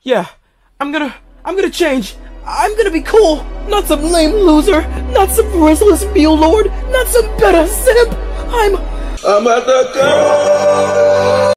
Yeah, I'm gonna change. I'm gonna be cool. Not some lame loser. Not some restless mule lord. Not some better simp. I'm at the